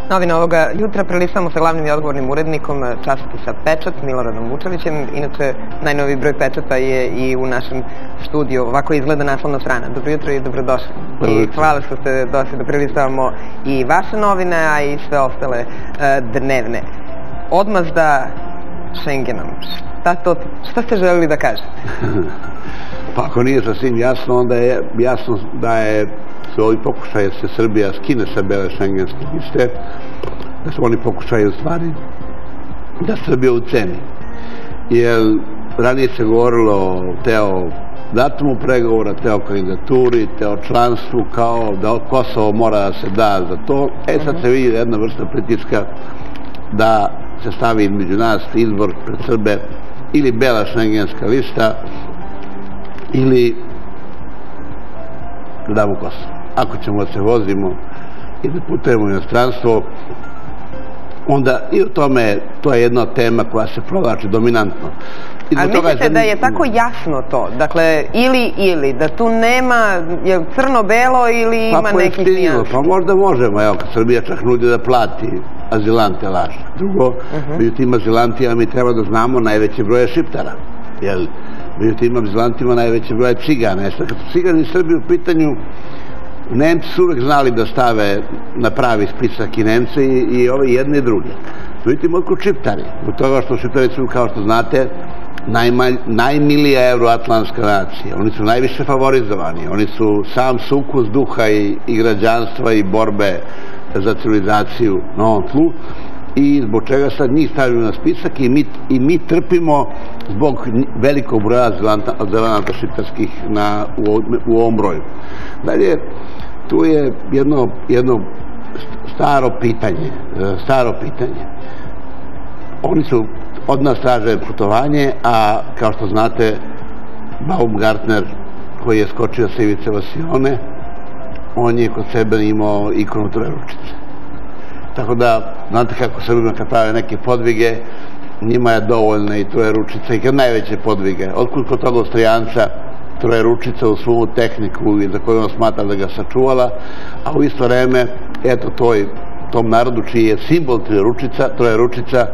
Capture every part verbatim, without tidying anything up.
Novine ovoga jutra prelistamo sa glavnim i odgovornim urednikom časopisa Pečat, Miloradom Vučevićem. Inače, najnoviji broj Pečata je i u našem studiju. Ovako izgleda naslovna strana. Dobro jutro i dobrodošli. I hvala što ste došli da prelistavamo i vaše novine, a i sve ostale dnevne. Odmazda Schengenom. Šta ste želeli da kažete? Pa ako nije sasvim jasno, onda je jasno da je su ovi pokušaje da se Srbija skine sa bele šengenske liste, da su oni pokušaje u stvari da Srbija uceni. Jer ranije se govorilo te o datumu pregovora, te o kandidaturi, te o članstvu, kao da Kosovo mora da se da za to. E sad se vidi jedna vrsta pritiska da se stavi između nas izbor pred Srbe ili bela šengenska lista ili da damo Kosovo. Ako ćemo da se vozimo i da putujemo u inostranstvo, onda i u tome, to je jedna tema koja se provlači dominantno. A mislite da je tako jasno to? Dakle, ili, ili, da tu nema crno-belo ili ima nekih nijansa? Pa možda možemo, evo, kad Srbija čak nudi da plati azilante lažno. Drugo, među tim azilantima mi treba da znamo najveće broje Šiptara. Jer među tim azilantima najveće broje Cigana. Kad su Cigani i Srbi u pitanju, Nemci su uvek znali da stave na pravi spisak i Nemce i ove jedne i druge. Vidite, otkud Šiptari? Od toga što Šiptari su, kao što znate, najmilija euroatlantska nacija. Oni su najviše favorizovani. Oni su sam sukus duha i građanstva i borbe za civilizaciju na ovom tlu. I zbog čega sad njih stavimo na spisak i mi trpimo zbog velikog broja azilanata šiptarskih u ovom broju. Dalje, tu je jedno staro pitanje, staro pitanje. Oni su od nas traže putovanje, a kao što znate, Baumgartner, koji je skočio sa ivice Vasione, on je kod sebe imao ikonu Trojeručice. Tako da, znate kako Srbima kad prave neke podvige, njima je dovoljna i Trojeručica i kad najveće podvige. Otkud kod toga Austrijanca Trojeručica u svu tehniku i za koju on smatra da ga sačuvala, a u isto vreme, eto tom narodu čiji je simbol Trojeručica,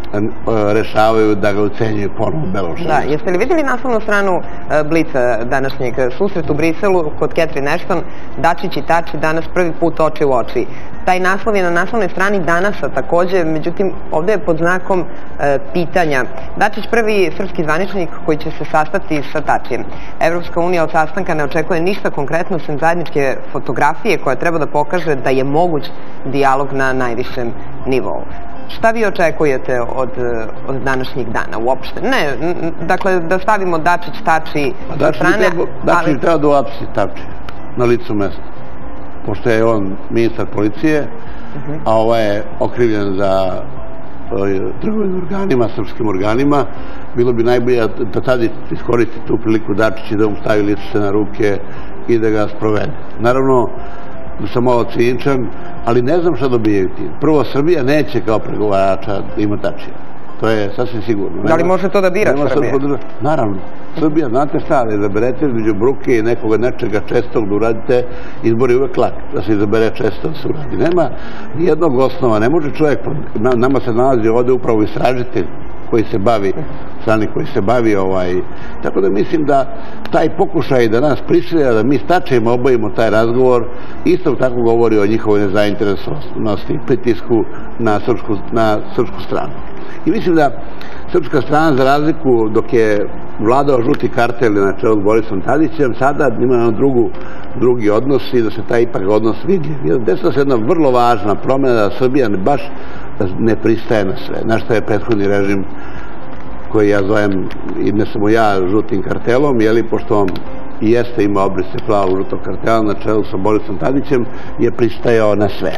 rešavaju da ga ucenjuju ponovno Belošenje. Da, jeste li vidjeli naslovnu stranu Blica današnjeg? Susret u Briselu kod Catherine Ashton, Dačić i Tači danas prvi put oči u oči. Taj naslov je na naslovnoj strani Danasa takođe, međutim ovde je pod znakom pitanja. Dačić prvi srpski zvaničnik koji će se sastati sa Tačijem. Evropska unija od sastanka ne očekuje ništa konkretno sem zajedničke fotografije koja treba da pokaže da je moguć dijalog na najvišem nivou. Šta vi očekujete od današnjih dana uopšte? Ne, dakle, da stavimo Dačić, Tači sa strane. Dačić treba da uapsi Tači na licu mesta. Pošto je on ministar policije, a ovaj je okrivljen za trgovinu organima, srpskim organima, bilo bi najbolje da tada iskoristi tu priliku Dačić i da mu stavi lice na ruke i da ga sprovede. Naravno, da sam malo ciničan, ali ne znam šta dobijaju ti. Prvo, Srbija neće kao pregovarača da ima Tačija. To je sasvim sigurno. Da li može to da bira Srbija? Naravno. Srbija, znate šta, da izaberete između bruke i nekoga nečega čestog da uradite, izbor je uvek lak, da se izabere često da se uradi. Nema nijednog osnova, ne može čovjek, nama se nalazi ovde upravo istražitelj koji se bavi, strani koji se bavi ovaj... Tako da mislim da taj pokušaj da nas prisilja, da mi s Tačijem obavimo taj razgovor, isto tako govori o njihovoj nezainteresovanosti i pritisku na srpsku stranu. I mislim da srpska strana, za razliku dok je vladao žuti kartel na čelu s Borisom Tadićem, sada ima na drugi odnos i da se taj ipak odnos vidi. Desila se jedna vrlo važna promjena da Srbija baš ne pristaje na sve. Na što je prethodni režim koji ja zovem, i ne samo ja, žutim kartelom, jeli, pošto on i jeste imao obrise plavo žutog kartela na čelu sa Borisom Tadićem, je pristajao na sve.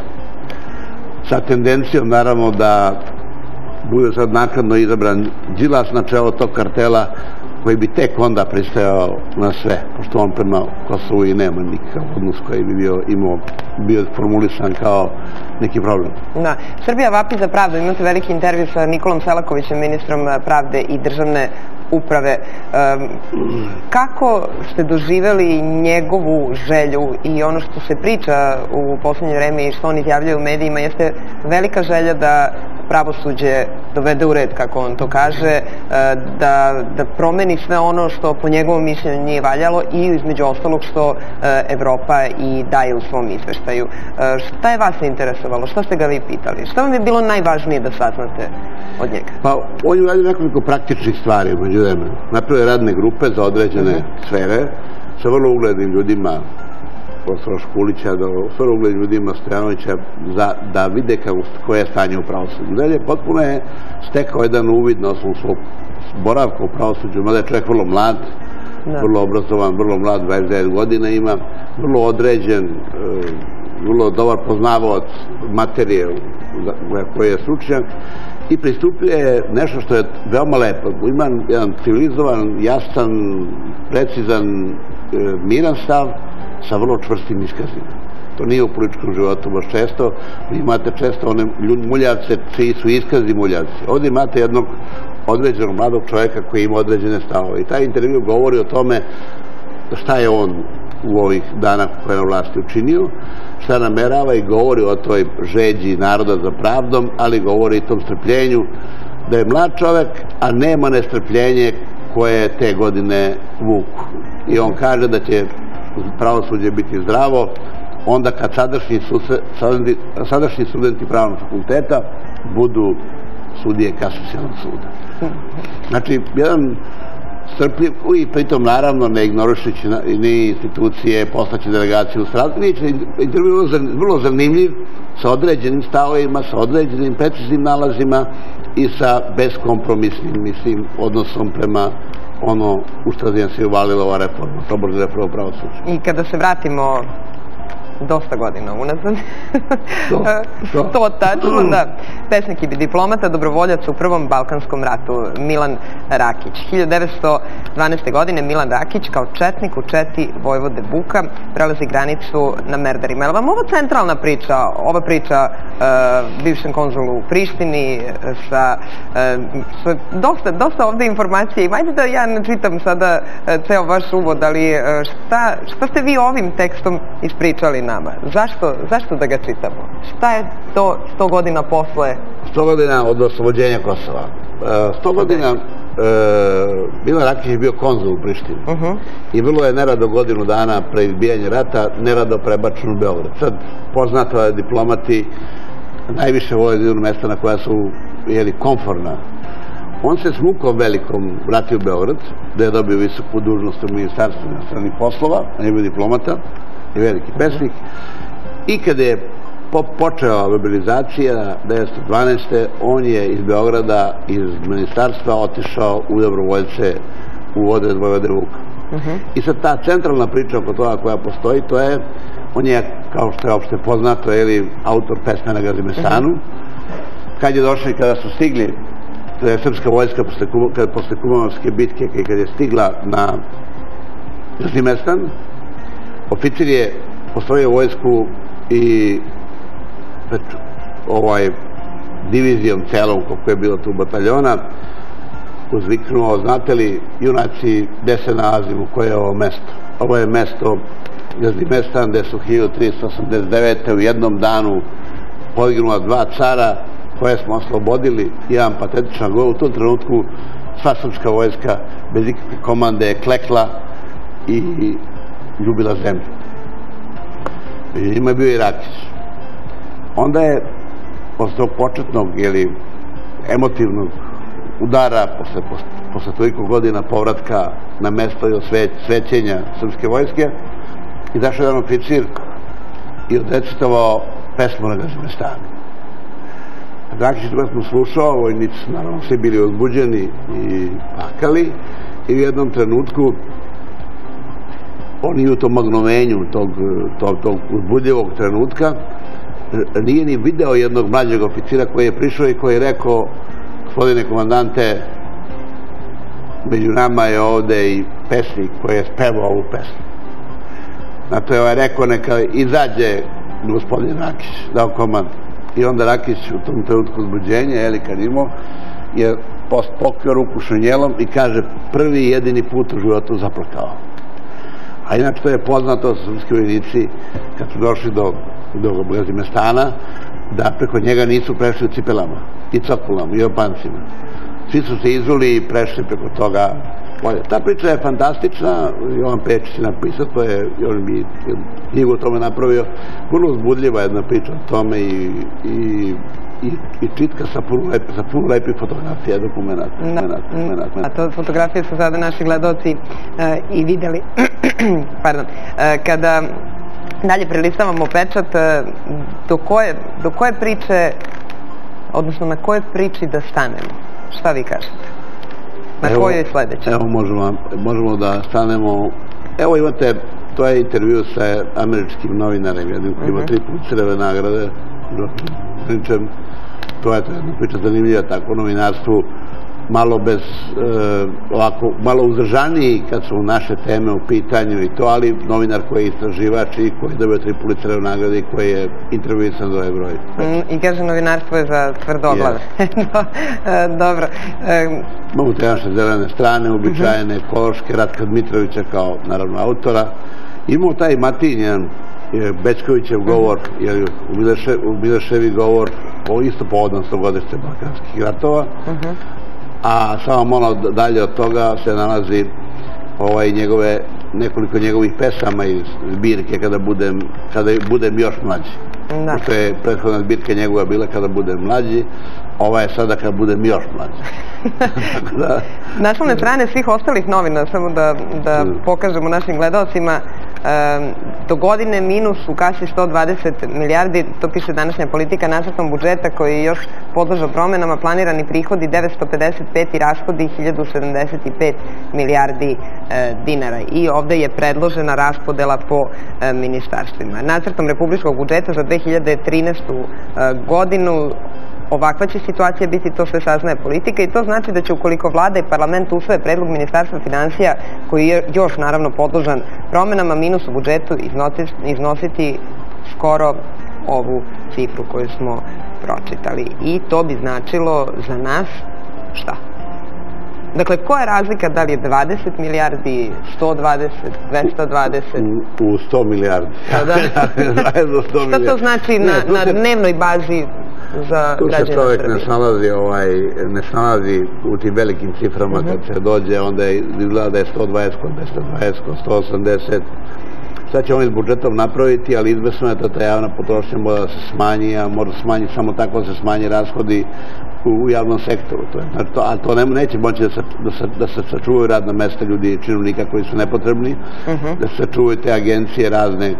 Sa tendencijom, naravno, da bude sad nakladno izabran Đilas na čelo tog kartela, koji bi tek onda pristajao na sve, pošto on prema Kosovu i nema nikakav odnos koji bi bio formulisan kao neki problem. Da. Srbija vapi za pravdu. Imate veliki intervju sa Nikolom Selakovićem, ministrom pravde i državne uprave. Kako ste doživeli njegovu želju i ono što se priča u poslednje vreme i što on izjavljaju u medijima jeste velika želja da pravosuđe dovede u red, kako on to kaže, da, da promeni sve ono što po njegovom mišljenju nije valjalo i između ostalog što Evropa i daje u svom izveštaju. Šta je vas interesovalo? Šta ste ga vi pitali? Šta vam je bilo najvažnije da saznate od njega? Pa, on je uradio nekoliko praktičnih stvari među vremenu. Napravio radne grupe za određene sfere sa vrlo uglednim ljudima, profesora Škulića, do vrlo uglednim ljudima Stojanovića, da vide koje je stanje u pravosuđu. Dalje, potpuno je stekao jedan uvid na osnovu svog boravka u pravosuđu, mada je čovjek vrlo mlad, vrlo obrazovan, vrlo mlad, dvadeset devet godina ima, vrlo određen, vrlo dobar poznavaoc materije koji je stručnjak i pristupio je nešto što je veoma lepo. Ima jedan civilizovan, jasan, precizan, miran stav sa vrlo čvrstim iskazima. To nije u političkom životu baš često. Vi imate često one muljavce čiji su iskazi muljavci. Ovdje imate jednog određenog mladog čovjeka koji ima određene stavove. I taj intervju govori o tome šta je on u ovih dana koje je na vlasti učinio, šta namerava i govori o toj žeđi naroda za pravdom, ali govori i tom strpljenju da je mlad čovjek, a nema nestrpljenje koje te godine vuku. I on kaže da će pravosuđe biti zdravo onda kad sadašnji, studenti, sadašnji studenti pravnog fakulteta budu sudije Kasacionog suda. Znači, jedan strpljiv, i pritom naravno ne ignorišući ni institucije, poslaće delegaciju u Strasbourg, intervju vrlo zanimljiv, sa određenim stavovima, sa određenim preciznim nalazima i sa beskompromisnim, mislim, odnosom prema ono u što se uvalila ova reforma, tobožnja reforma pravosuđa. I kada se vratimo dosta godina unazad. To tačno, da. Pesnik i diplomata, dobrovoljac u Prvom Balkanskom ratu, Milan Rakić. hiljadu devetsto dvanaeste. godine Milan Rakić kao četnik u četi Vojvode Buka prelazi granicu na Merdarima. Je li vam ovo centralna priča, ova priča bivšem konzulu u Prištini sa dosta ovde informacije? Ajde da ja ne čitam sada ceo vaš uvod, ali šta ste vi ovim tekstom ispričali nama? Zašto da ga čitamo? Šta je to sto godina posle? sto godina od oslobođenja Kosova. sto godina Milan Rakić je bio konzul u Prištini i vrlo je nerado godinu dana pre izbijanja rata nerado prebačen u Beograd. Sad, poznato je diplomati najviše vole da idu na mesta na koja su komforna. On se s mukom velikom vratio u Beograd, da je dobio visoku dužnost u Ministarstvu inostranih poslova, on je bio diplomata i veliki pesnik. I kada je počela mobilizacija devetsto dvanaeste. on je iz Beograda, iz ministarstva otišao u dobrovoljce u odred Vojvode Vuka. I sad ta centralna priča oko toga koja postoji, to je, on je, kao što je opšte poznato, autor pesme na Gazimestanu. Kad je došli, kada su stigli, kada je srpska vojska posle Kumanovske bitke, kad je stigla na Gazimestan, oficir je postrojio vojsku i divizijom celom, koliko je bilo tu bataljona, uzviknuo, znate li, junaci, gde se nalazimo, koje je ovo mesto? Ovo je mesto Gazimestan, gde su hiljadu tristo osamdeset devete. u jednom danu podignula dva cara koje smo oslobodili, jedan patetičan govor. U tom trenutku sva srpska vojska bez ikakve komande je klekla i ljubila zemlju. I njima je bio i Rakić. Onda je, posle tog početnog ili emotivnog udara, posle toliko godina povratka na mesto i osvećenja srpske vojske, izašao jedan oficir i odrecitovao pesmu na Gazimestanu. Rakić je to pesmu slušao, vojnici su naravno svi bili uzbuđeni i plakali i u jednom trenutku on i u tom magnovenju tog uzbudljivog trenutka nije ni video jednog mlađeg oficira koji je prišao i koji je rekao: gospodine komandante, među nama je ovde i pesnik koji je spevao ovu pesmu. Na to je ovaj rekao: neka izađe gospodin Rakić, dao komand. I onda Rakić u tom trenutku uzbuđenja, jeli kad imao, je pokrio ruku šinjelom i kaže prvi i jedini put u životu zaplakao. A inače to je poznato sa srpski vojnici kad su došli do, do Gazimestana da preko njega nisu prešli u cipelama i cokulama i opancima. Svi su se izuli i prešli preko toga. Ta priča je fantastična, Jovan Pečić je napisao, to je, on bi knjigu o tome napravio, vrlo uzbudljiva jedna priča o tome i, i, i, i čitka sa puno lepih, sa puno lepih fotografija, dokumenta. A to fotografije su sada naši gledaoci uh, i videli. Pardon. Uh, kada dalje prelistavamo pečat, uh, do, koje, do koje priče, odnosno na koje priči da stanemo? Šta vi kažete? Na koju je sledeće? Evo možemo, možemo da stanemo, evo imate, to je intervju sa američkim novinarem, jednim koji ima tri Pulitzerove nagrade, to je jedna priča zanimljiva, tako novinarstvu, malo bez, ovako, malo uzdržaniji kad su naše teme u pitanju i to, ali novinar koji je istraživač i koji je dobio tri Pulitzerove nagrade i koji je intervjuisan do Evroj. I kaže novinarstvo je za tvrdoglave. Dobro. Imamo te naše zelene strane, uobičajene, ekološke, Ratka Dmitrovića kao, naravno, autora. Imamo taj Matinjan, Bečkovićev govor, u Mileševi govor, isto povodom stogodište Balkanskih ratova, a samo malo dalje od toga se nalazi njegove, nekoliko njegovih pesama iz zbirke kada budem, kada budem još mlađi. Što je prethodna zbirka njegova bila kada budem mlađi, ova je sada kada budem još mlađi. Naslovne strane svih ostalih novina, samo da pokažemo našim gledalcima, do godine minus u kasi sto dvadeset milijardi, to piše današnja Politika, nacrtom budžeta koji je još podložao promenama, planirani prihodi devetsto pedeset pet i rashodi hiljadu sedamdeset pet milijardi dinara. I ovde je predložena raspodela po ministarstvima. Nacrtom republičkog budžeta za dve hiljade trinaestu godinu ovakva će situacija biti, to sve saznaje Politika i to znači da će ukoliko vlada i parlament usvoje predlog Ministarstva finansija koji je još naravno podložan promenama, minus u budžetu iznositi skoro ovu cifru koju smo pročitali. I to bi značilo za nas šta? Dakle, koja je razlika, da li je dvadeset milijardi, sto dvadeset, dvesta dvadeset? U sto milijardi. Šta to znači na dnevnoj bazi za građane Srbije? Tu se čovjek ne snalazi u tim velikim ciframa kad se dođe, onda izgleda da je sto dvadeset, dvesta dvadeset, sto osamdeset. Sad će on iz budžetom napraviti, ali izvesno je da ta javna potrošnja mora da se smanji, a mora se smanjiti samo tako da se smanji rashodi u javnom sektoru. A to neće moći da se sačuvaju radna mesta ljudi i činovnika koji su nepotrebni, da se sačuvaju te agencije razne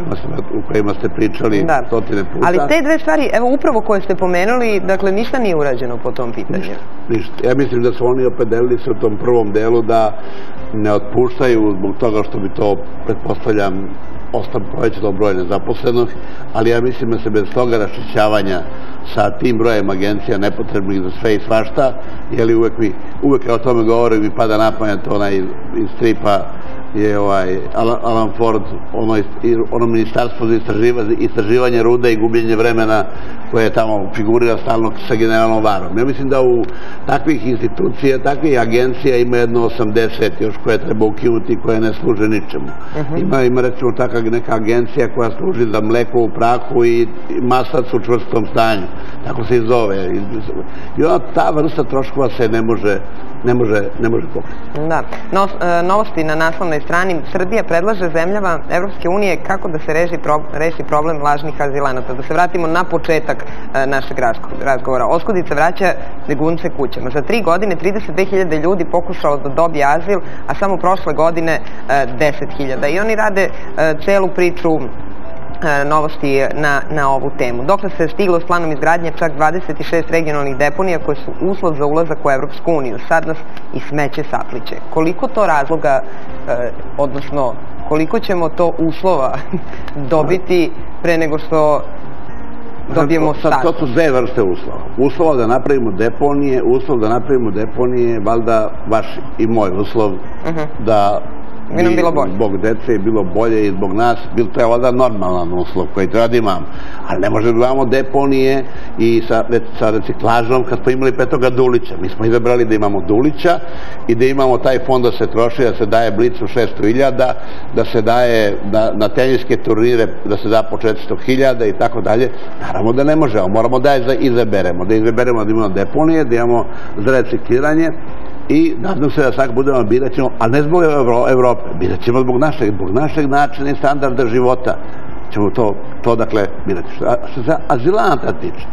o kojima ste pričali stotine puta. Ali te dve stvari, evo upravo koje ste pomenuli, dakle ništa nije urađeno po tom pitanju. Ništa. Ja mislim da su oni opredelili se u tom prvom delu da ne otpuštaju zbog toga što bi to, pretpostavljam, povećalo broj nezaposlenih, ali ja mislim da se bez toga raščišćavanja sa tim brojem agencija nepotrebnih za sve i svašta, jer uvek o tome govore mi pada na pamet onaj iz stripa je Alan Ford, ono ministarstvo za istraživanje ruda i gubljenje vremena koje tamo figurira stalno sa generalnom Varom. Ja mislim da u takvih institucija, takvih agencija ima jedno osamdeset još koje treba ukinuti i koje ne služe ničemu. Ima recimo takva neka agencija koja služi za mleko u prahu i maslac u čvrstom stanju. Tako se i zove. I ona ta vrsta troškova se ne može ne može pokriti. Da. Novosti na naslovnoj strani. Srbija predlaže zemljama Evropske unije kako da se reši problem lažnih azilanata. Da se vratimo na početak našeg razgovora. Oskudica vraća begunce kućama. Za tri godine trideset dve hiljade ljudi pokušalo da dobije azil, a samo prošle godine deset hiljada. I oni rade celu priču novosti na ovu temu. Dokle se stiglo s planom izgradnje čak dvadeset šest regionalnih deponija koje su uslov za ulazak u Evropsku uniju. Sad nas i smeće sapliće. Koliko to razloga, odnosno koliko ćemo to uslova dobiti pre nego što dobijemo status? To su dve vrste uslova. Uslova da napravimo deponije, uslov da napravimo deponije, valjda vaš i moj uslov da bi nam bilo bolje. Zbog dece je bilo bolje i zbog nas, to je ovdje normalan uslov koji treba da imamo. Ali ne možemo da imamo deponije i sa reciklažom kad smo imali Petoga Dulića. Mi smo izabrali da imamo Dulića i da imamo taj fond da se troši, da se daje Blicu šesto hiljada, da se daje na teniske turnire, da se da po četiristo hiljada i tako dalje. Naravno da ne možemo, moramo da izaberemo, da izaberemo da imamo deponije, da imamo za recikliranje i nadam se da svak budemo birat ćemo, ali ne zbog Evrope, birat ćemo zbog našeg, zbog našeg načina i standarda života ćemo to, to dakle birati. Što se azilanta tiče,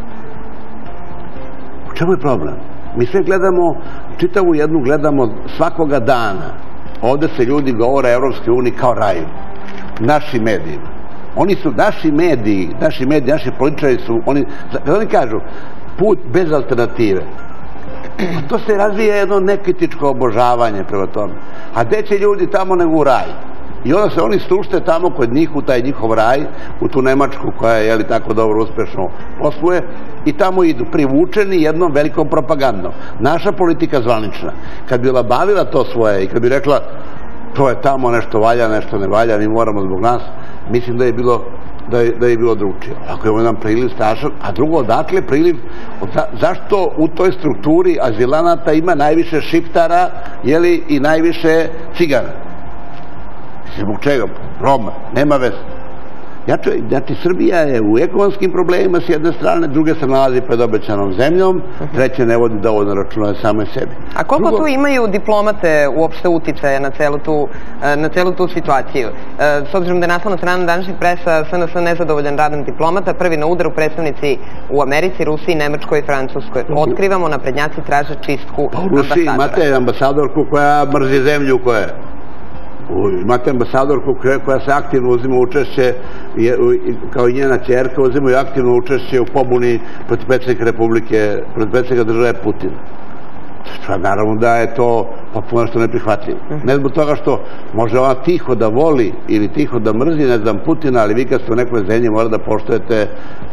u čemu je problem? Mi sve gledamo, čitavu jednu gledamo svakoga dana. Ovde se ljudi govore o Evropskoj uniji kao raju. Naši medijima. Oni su naši mediji, naši mediji, naši političari su, oni, kada oni kažu put bez alternative, to se razvija jedno nekritičko obožavanje prema tome. A gde će ljudi tamo nego u raj? I onda se oni stušte tamo kod njih u taj njihov raj, u tu Nemačku koja je, jeli, tako dobro uspešno posluje, i tamo idu privučeni jednom velikom propagandom. Naša politika zvanična, kad bi labavila to svoje i kad bi rekla to je tamo nešto valja, nešto ne valja, mi moramo zbog nas, mislim da je bilo da je bilo drugčije. Ako je jedan priliv strašan, a drugo, odakle priliv, zašto u toj strukturi azilanata ima najviše šiptara, jeli, i najviše cigana? Zbog čega? Roma, nema veze. Znači, Srbija je u ekonomskim problemima s jedne strane, druge se nalazi pred obećanom zemljom, treće ne vodi dovoljno računa same sebi. A koliko tu imaju diplomate uopšte uticaja na celu tu situaciju? S obzirom da je naslovna strana današnjih presa S N S nezadovoljan radom diplomata, prvi na udaru predstavnici u Americi, Rusiji, Nemačkoj i Francuskoj. Otkrivamo, naprednjaci traže čistku ambasadora. U Rusiji imate ambasadorku koja mrzi zemlju koja je. Imate ambasadorku koja se aktivno uzima učešće, kao i njena ćerka, uzimaju aktivno učešće u pobuni protiv predsjednika Republike, protiv predsjednika države Putina. Naravno da je to potpuno što neprihvatljivo. Ne zbog toga što može ona tiho da voli ili tiho da mrzi, ne znam, Putina, ali vi kad ste u nekoj zemlji mora da poštujete,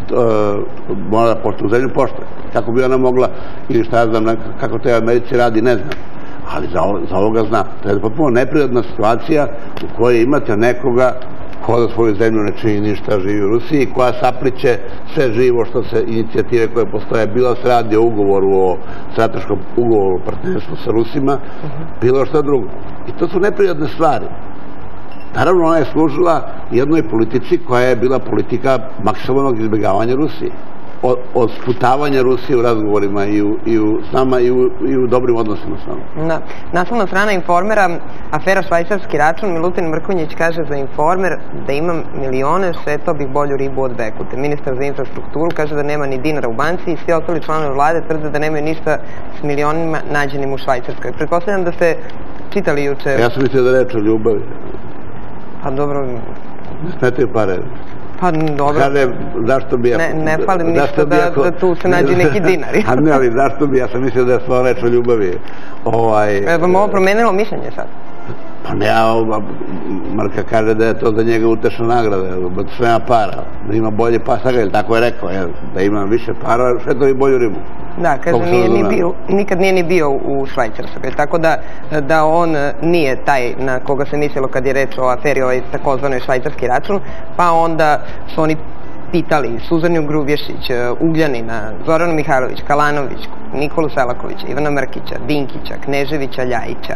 mora da poštujete u zemlju, poštujete. Kako bi ona mogla, ili šta ja znam, kako te Americi radi, ne znam. Ali za ovoga zna. To je potpuno neprirodna situacija u kojoj imate nekoga ko za svoju zemlju ne čini ništa, živi u Rusiji, koja sapliće sve živo što se inicijative koje postoje, bilo se radi o ugovoru, o strateškom ugovoru o partnerstvu sa Rusima, bilo što drugo. I to su neprirodne stvari. Naravno, ona je služila jednoj politici koja je bila politika maksimalnog izbjegavanja Rusije. Od sputavanja Rusije u razgovorima s nama i u dobrim odnosima s nama. Naslovna strana Informera, afera švajcarski račun, Milutin Mrkonjić kaže za Informer da imam milione, šetao bih bolju ribu od Bekute. Ministar za infrastrukturu kaže da nema ni dinara u banci i svi ostali članovi vlade tvrde da nemaju ništa s milionima nađenim u Švajcarskoj. Pretpostavljam da ste čitali juče... Ja sam mislio da reč o ljubavi. Pa dobro... Ne smetaju pare. Pa dobro. Kaže, zašto bi ja... Ne falim ništa da tu se nađe neki dinari. A ne, ali zašto bi, ja sam mislio da je stvarno reč o ljubavi. Je vam ovo promenilo mišljenje sad? Pa ne, Marka kaže da je to za njega utešna nagrada, da sve ima para, da ima bolje para, tako je rekao, da ima više para, sve to i bolju ribu. Da, kaže, nikad nije ni bio u Švajcarskoj, tako da on nije taj na koga se mislilo kad je reč o aferi ovaj takozvanoj švajcarski račun, pa onda su oni pitali Suzanju Grubješić, Ugljanina, Zoranu Mihajlović, Kalanović, Nikolu Selakovića, Ivana Mrkića, Dinkića, Kneževića, Ljajića.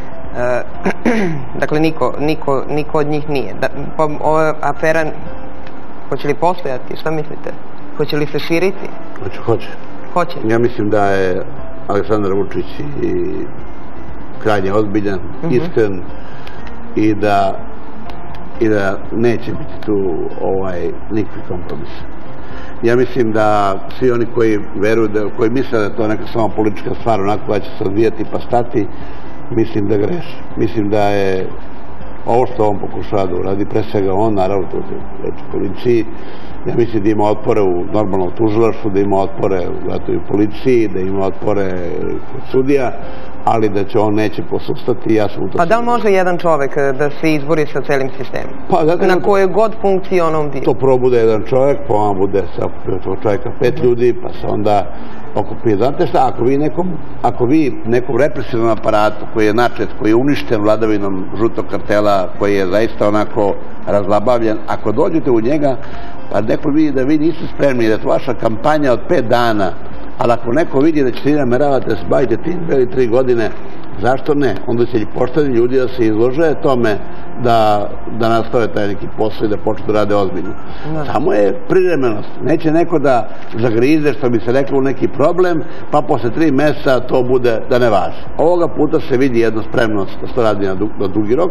Dakle, niko od njih nije. Ova afera, hoće li postojati, šta mislite? Hoće li se širiti? Hoće, hoće. Hoće? Ja mislim da je Aleksandar Vučić i krajnje ozbiljan, iskren i da i da neće biti tu nikakvi kompromisa. Ja mislim da svi oni koji veruju, koji misle da je to neka samo politička stvar onako koja će se odvijati pa stati, mislim da greši. Mislim da je ovo što on pokušava da uradi, pre svega on, naravno to je reč o policiji, Ja mislim da ima otpore u normalnom tužilaštvu, da ima otpore u policiji, da ima otpore kod sudija, ali da će on neće posustati, ja sam u to... Pa da li može jedan čovek da se izbori sa celim sistemom? Na kojoj god funkciji onom bio? To prvo bude jedan čovek, pa on bude sa čovjeka pet ljudi, pa se onda okupi. Znate šta, ako vi nekom, ako vi nekom represivnom aparatu koji je načet, koji je uništen vladavinom žutog kartela, koji je zaista onako razlabavljen, ako dođete u njega, pa neko vidi da vi niste spremni, da je to vaša kampanja od pet dana, ali ako neko vidi da ćete vi nameravate da se bavite tim beli tri godine, zašto ne? Onda će pošteni ljudi da se izlože tome da, da nastave taj neki posao i da počnu da rade ozbiljno. Samo je privremenost. Neće neko da zagrize, što bi se reklo, u neki problem, pa posle tri meseca to bude da ne važi. Ovoga puta se vidi jedna spremnost da se to radi na, dug, na dugi rok.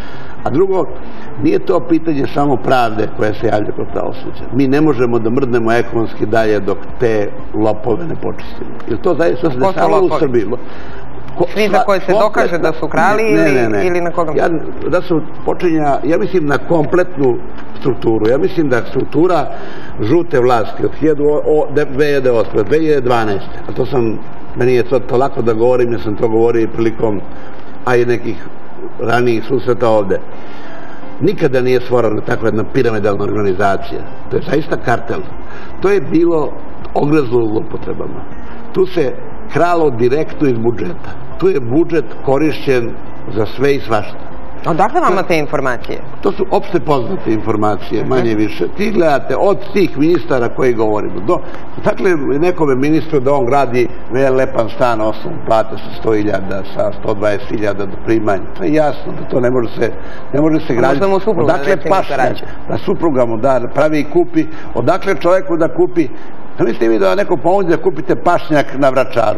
A drugo, nije to pitanje samo pravde koje se javlja kod pravosuđa. Mi ne možemo da mrdnemo ekonomski dalje dok te lopove ne počistimo. Jer to zaista se dešava u Srbiji. Svi za koje se dokaže da su krali ili na koga? Da su počinja, ja mislim na kompletnu strukturu. Ja mislim da struktura žute vlasti od dve hiljade osme do dve hiljade dvanaeste. A to sam, meni je to lako da govorim, jer sam to govorio i prilikom, a i nekih ranijih susreta ovde. Nikada nije stvorena takva jedna piramidalna organizacija. To je zaista kartel. To je bilo ogrezlo u zloupotrebama. Tu se kralo direktno iz budžeta. Tu je budžet korišćen za sve i svašta. Odakle vama te informacije? To su opšte poznate informacije, manje više. Ti gledate od tih ministara koji govorimo. Dakle, nekome ministru da on gradi lepan stan, osnovno plate sa sto hiljada, sa sto dvadeset hiljada do primanja. To je jasno da to ne može se, ne može se graditi. Možda mu supruga, odakle pašnjak, da supruga mu da pravi i kupi, odakle čoveku da kupi. Da mislite vi da neko pomoći da kupite pašnjak na Vračaru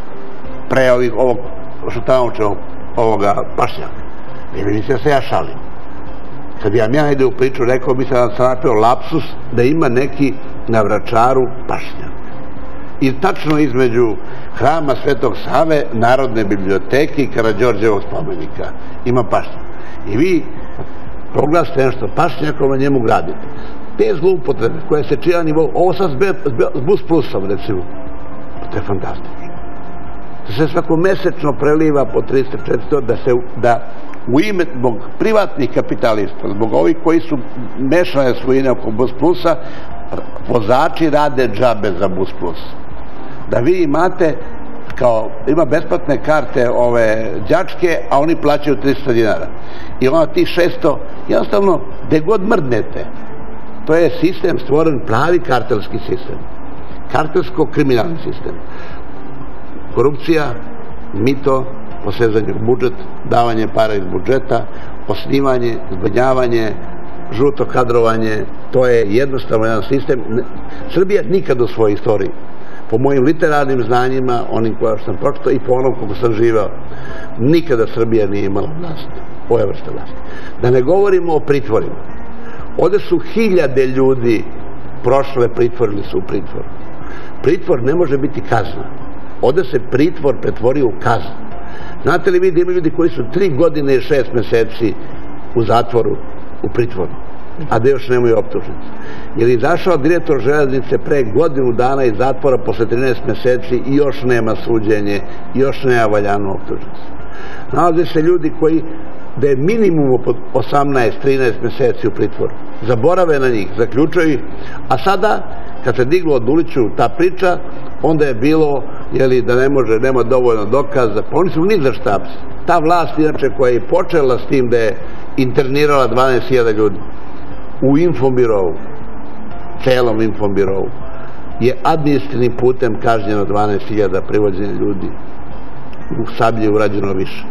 pre ovih, ovog Šutanovčevog ovoga pašnjaka. Ne mi se da se ja šalim. Kad ja ja ide u priču, rekao bi se da sam napravio lapsus da ima neki na Vračaru pašnjak. I tačno između hrama Svetog Save, Narodne biblioteke i Karađorđevog spomenika ima pašnjak. I vi proglasite nešto pašnjakom, a njemu gradite. Te zloupotrebe koje se čija nivou, ovo sad s Bus Plusom, recimo, to je fantastično. To se svako mesečno preliva po tristo četiristo da se, da u ime, zbog privatnih kapitalista, zbog ovih koji su mešane svojine oko Bus Plusa, vozači rade džabe za Bus Plus. Da vi imate, kao, ima besplatne karte ove đačke, a oni plaćaju tristo dinara. I onda ti šesto, jednostavno, gde god mrdnete, to je sistem stvoren, pravi kartelski sistem. Kartelsko-kriminalni sistem. Korupcija, mito, posezanje u budžet, davanje para iz budžeta, osnivanje, zbrinjavanje, žuto kadrovanje, to je jednostavno jedan sistem. Srbija nikad u svojoj istoriji, po mojim literarnim znanjima, onim koja sam pročitao i po onom kako sam živeo, nikada Srbija nije imala vlast, ove vrste vlasti. Da ne govorimo o pritvorima. Ovde su hiljade ljudi prošle, pritvorili su u pritvor. Pritvor ne može biti kazna. Ovde se pritvor pretvorio u kaznu. Znate li vi da ima ljudi koji su tri godine i šest meseci u zatvoru, u pritvoru, a da još nemaju optužnice? Jer je izašao direktor železnice pre godinu dana iz zatvora posle trinaest meseci i još nema suđenje, i još nema valjanu optužnicu. Nalaze se ljudi koji da je minimum od osamnaest trinaest meseci u pritvoru. Zaborave na njih, zaključaju ih, a sada, kad se diglo od Duliću ta priča, onda je bilo, jeli, da ne može, nema dovoljno dokaza, pa oni su ni za šta. Ta vlast, inače, koja je počela s tim da je internirala dvanaest hiljada ljudi u infobirovu, celom infobirovu, je administrativnim putem kažnjeno dvanaest hiljada privođenja ljudi. U Sablji je urađeno više.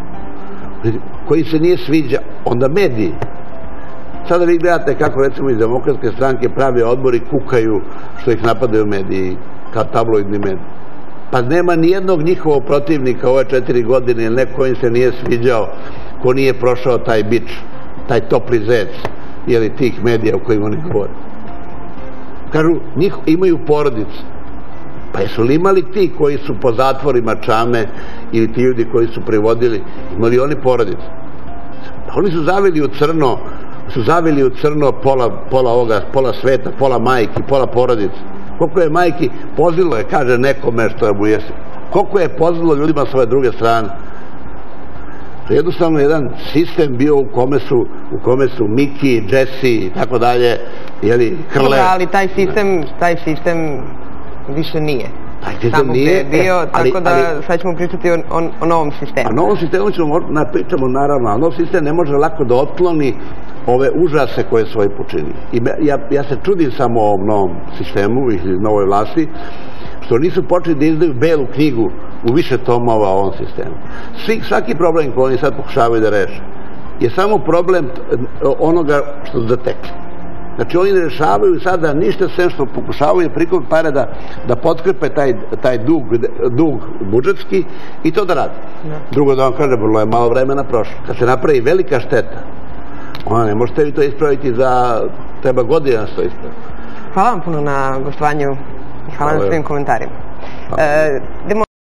Koji se nije sviđa, onda mediji. Sada vi gledate kako, recimo, iz Demokratske stranke prave odbori, kukaju što ih napadaju mediji, kao tabloidni mediji. Pa nema nijednog njihovog protivnika ove četiri godine ili neko koji se nije sviđao, ko nije prošao taj bič, taj topli zec, jeli tih medija o kojima oni govore. Kažu, njih imaju porodice. Pa jesu li imali ti koji su po zatvorima Čame ili ti ljudi koji su privodili, imali oni porodice? Pa oni su zavili u crno su zavili u crno pola, pola ovoga, pola sveta, pola majki, pola porodice. Koliko je majki pozilo je, kaže nekome što je mu jesi. Koliko je pozilo ljudima s ove druge strane. To je jednostavno jedan sistem bio u kome su, u kome su Miki, Jesse i tako dalje, jeli, Hrle. Dobro, ali taj sistem, taj sistem više nije. Taj sistem Tamo gde nije, je bio, e, ali, tako da ali, sad ćemo pričati o, o, o novom sistemu. A novom sistemu ćemo na, pričamo naravno, a nov sistem ne može lako da otkloni ove užase koje su ovaj počinili. I ja, ja se čudim samo o ovom novom sistemu i novoj vlasti, što nisu počeli da izdaju belu knjigu u više tomova o ovom sistemu. Svi, svaki problem koji oni sad pokušavaju da reše je samo problem onoga što su zatekli. Znači oni ne rešavaju sada ništa sem što pokušavaju prikupiti pare da, da potkrepe taj, taj dug, dug budžetski i to da radi. No. Drugo da vam kaže, vrlo je malo vremena prošlo. Kad se napravi velika šteta, ona ne možete vi to ispraviti za, treba godina da se to ispravi. Hvala vam puno na gostovanju i hvala, hvala na svim komentarima. E,